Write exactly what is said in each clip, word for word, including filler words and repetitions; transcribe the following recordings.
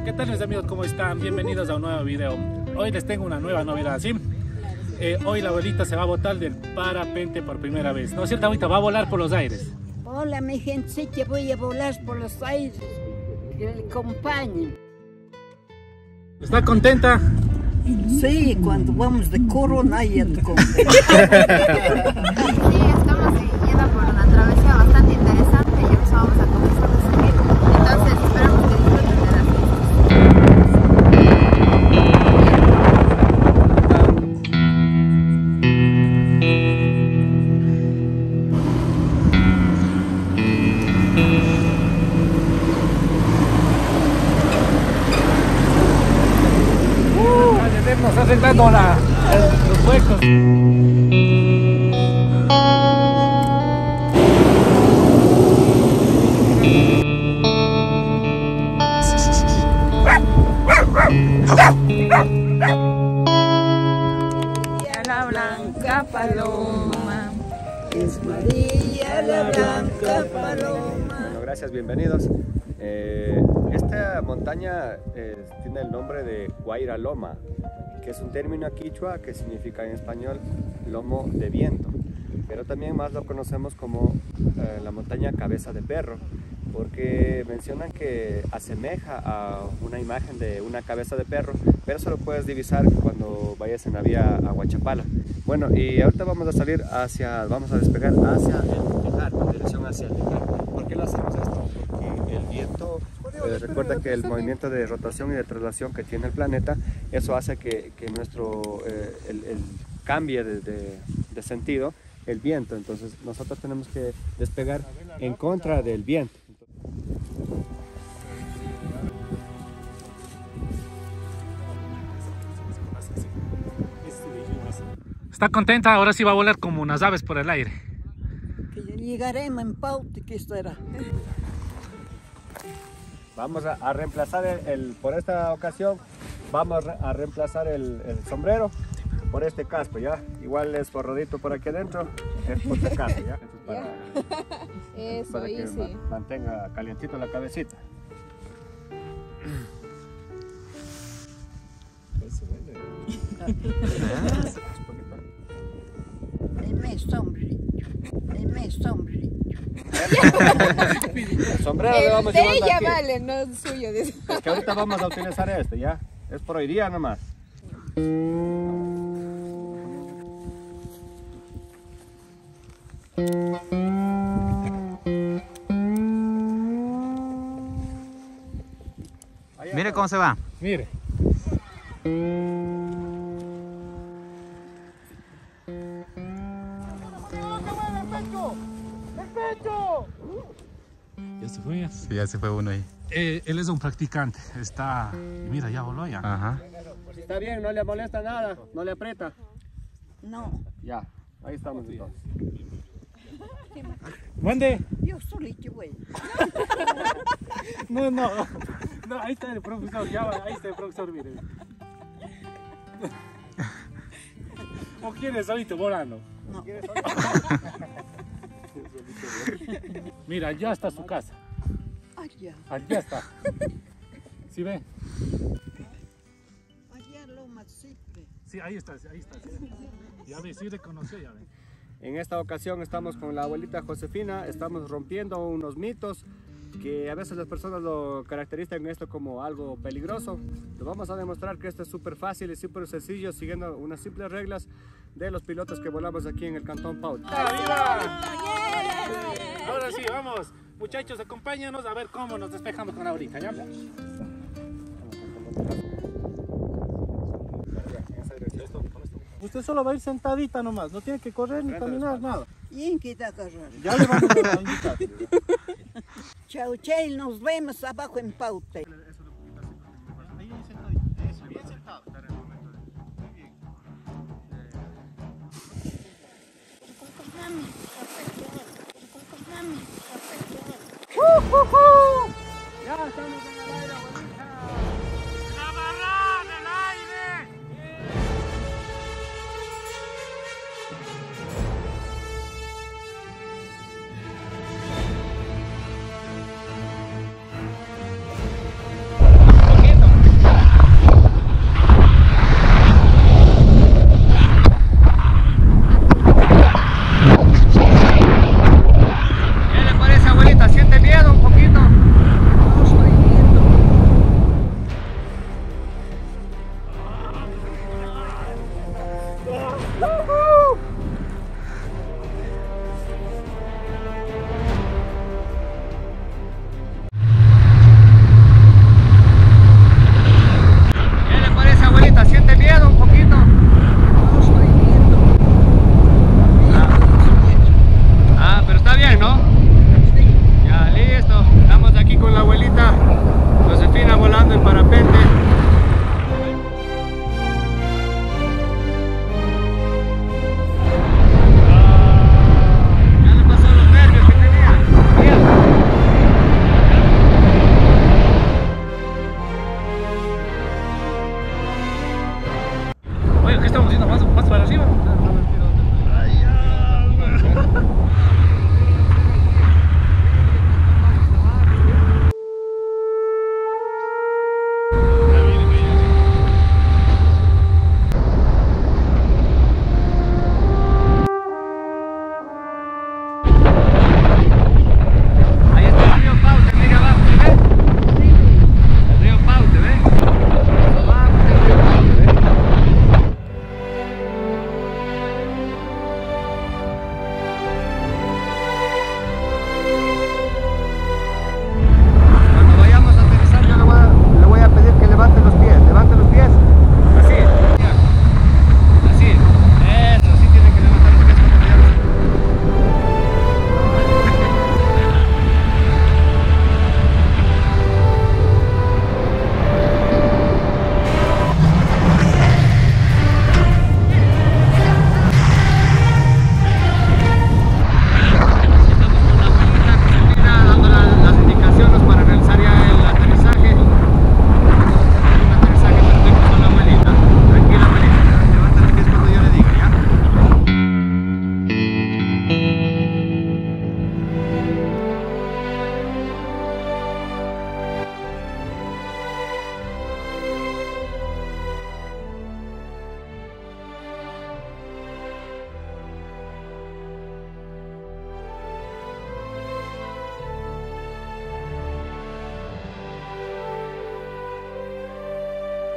¿Qué tal mis amigos? ¿Cómo están? Bienvenidos a un nuevo video. Hoy les tengo una nueva novedad, ¿sí? Eh, hoy la abuelita se va a botar del parapente por primera vez. ¿No es cierto, abuelita? Va a volar por los aires. Hola, mi gente, sí que voy a volar por los aires. Que le acompañen. ¿Está contenta? Sí, cuando vamos de coro nadie te compra. Sí, estamos yendo por una travesía bastante interesante y eso vamos a comenzar a seguir. Entonces esperamos que disfruten de las Nos arreglando la, los huecos. la blanca paloma. Es María la blanca paloma. Bueno, gracias, bienvenidos. Eh, esta montaña eh, tiene el nombre de Guaira Loma, que es un término quichua que significa en español lomo de viento, pero también más lo conocemos como eh, la montaña cabeza de perro, porque mencionan que asemeja a una imagen de una cabeza de perro, pero eso lo puedes divisar cuando vayas en la vía a Huachapala. Bueno, y ahorita vamos a salir hacia, vamos a despegar hacia el Tejar, en dirección hacia el Tejar. ¿Por qué lo hacemos esto? Porque el viento, eh, recuerda que el movimiento de rotación y de traslación que tiene el planeta, eso hace que, que nuestro, eh, el, el cambie de, de, de sentido, el viento. Entonces nosotros tenemos que despegar en contra del viento. ¿Está contenta? Ahora sí va a volar como unas aves por el aire. Que llegaremos en Paute, que esto era. Vamos a, a reemplazar el, el, por esta ocasión, vamos a reemplazar el, el sombrero por este casco, ¿ya? Igual es forradito por aquí adentro, es por este casco, ¿ya? Esto es para, Eso, para que sí. ma mantenga calientito la cabecita. Deme sombrerito, deme sombrerito. El sombrero le vamos El de llevando ella aquí. vale, no el suyo. Es que ahorita vamos a utilizar este, ¿ya? Es por hoy día nomás. Mire cómo se va. Mire. ¿Ya se fue? Sí, ya se fue uno ahí. Eh, él es un practicante. Está... Mira, ya voló ya. Ajá. Si está bien, no le molesta nada, no le aprieta. No, Ya, ahí estamos entonces. Mande. yo solito voy. No, no. No, ahí está el profesor. Ya va, ahí está el profesor, mire. ¿O quieres ahorita volando? No. Mira, allá está su casa. Allá, Allá está. ¿Sí ve? allá Loma Cipre. Sí, ahí está, ahí está. Sí. Ya ve, sí reconoció, ya ve. En esta ocasión estamos con la abuelita Josefina, estamos rompiendo unos mitos que a veces las personas lo caracterizan esto como algo peligroso. Lo vamos a demostrar que esto es súper fácil y súper sencillo, siguiendo unas simples reglas de los pilotos que volamos aquí en el Cantón Paute. ¡Viva! Ahora sí, vamos. Muchachos, acompáñanos a ver cómo nos despejamos con ahorita, ¿ya? Usted solo va a ir sentadita nomás, no tiene que correr ni caminar, nada. ¿Y en qué te agarrar? Ya le vamos a indicar. Chau, chau, nos vemos abajo en Paute. Ahí sentadito, eso, bien sentado. Ya estamos en el aire, abuelita. ¡La barra en el aire!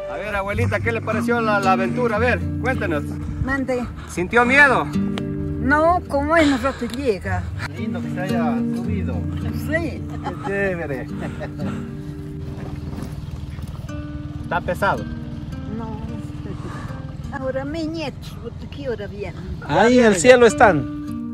A ver, abuelita, ¿qué le pareció la, la aventura? A ver, cuéntanos. Mande. ¿Sintió miedo? No, como es nosotros llega. Lindo que se haya subido. Sí. Qué chévere. Está pesado. No. Ahora mi nieto, ¿qué hora viene? Ahí en el cielo están.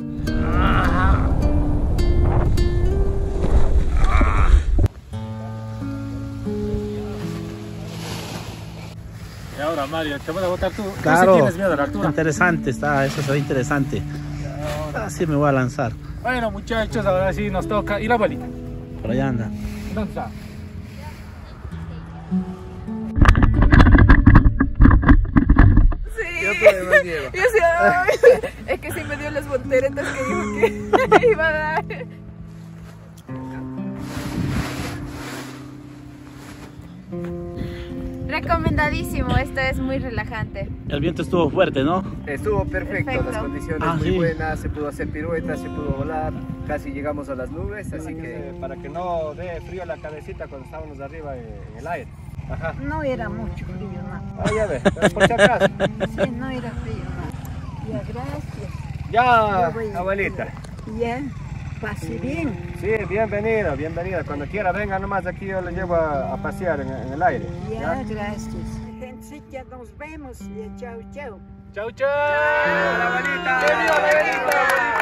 Y ahora, Mario, ¿te vas a botar tú? Claro. No sé si tienes miedo a la altura. Interesante está, eso se ve interesante. Así me voy a lanzar. Bueno, muchachos, ahora sí nos toca. ¿Y la abuelita? Por allá anda. ¿Dónde está? Sí. Yo tuve más miedo. Yo sí, ay, es que sí me dio las volteretas que dijo que iba a dar. Recomendadísimo, esto es muy relajante. El viento estuvo fuerte, ¿no? Estuvo perfecto, Perfecto. las condiciones Ah, muy sí. buenas, se pudo hacer piruetas, se pudo volar, casi llegamos a las nubes, así que para que no dé frío la cabecita cuando estábamos arriba en el aire. Ajá. No era mucho frío, no. Ah, ya ves, pero por si acaso. Sí, no era frío, no. Ya, gracias. Ya, Yo voy. abuelita. Ya, pase bien. Sí, bienvenida, bienvenida. Cuando quiera venga nomás aquí, yo le llevo a, a pasear en, en el aire. Ya, gracias. Gentecia, nos vemos. Ya, chao, chao. ¡Chau, chau! ¡Viva la abuelita! ¡Viva la abuelita!